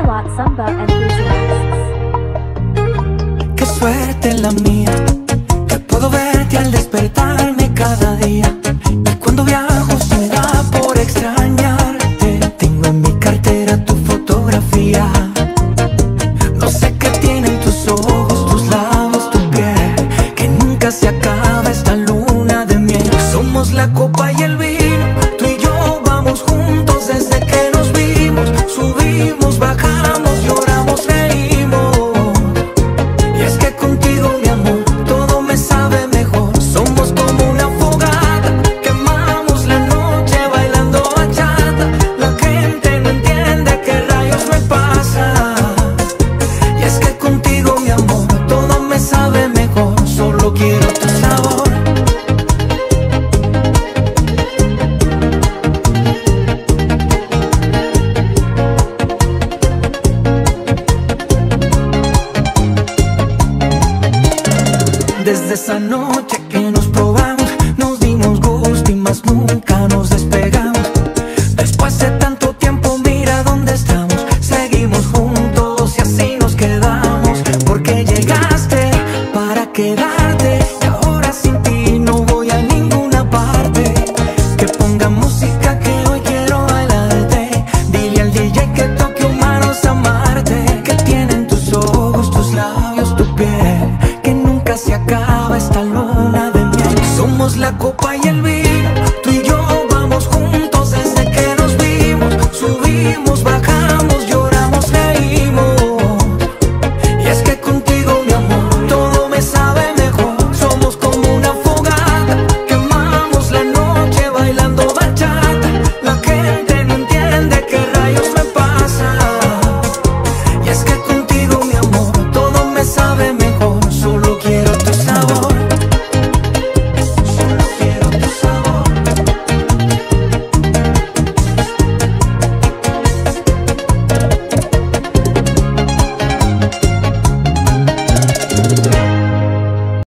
Camelot Samba Enthusiasts. Qué suerte la mía, que puedo verte al despertarme cada día. Y cuando viajo se me da por extrañarte. Tengo en mi cartera tu fotografía. No sé qué tienen tus ojos, tus labios, tu piel, que nunca se acaba esta luna de miel. Somos la copa y el vino, tú y yo vamos juntos desde que nos vimos. Subimos, bajamos, lloramos, reímos. Y es que contigo, mi amor, todo me sabe mejor. Somos como una fogata, quemamos la noche bailando bachata. La gente no entiende qué rayos me pasa. Y es que contigo, mi amor, todo me sabe mejor. Solo quiero tu sabor. Desde esa noche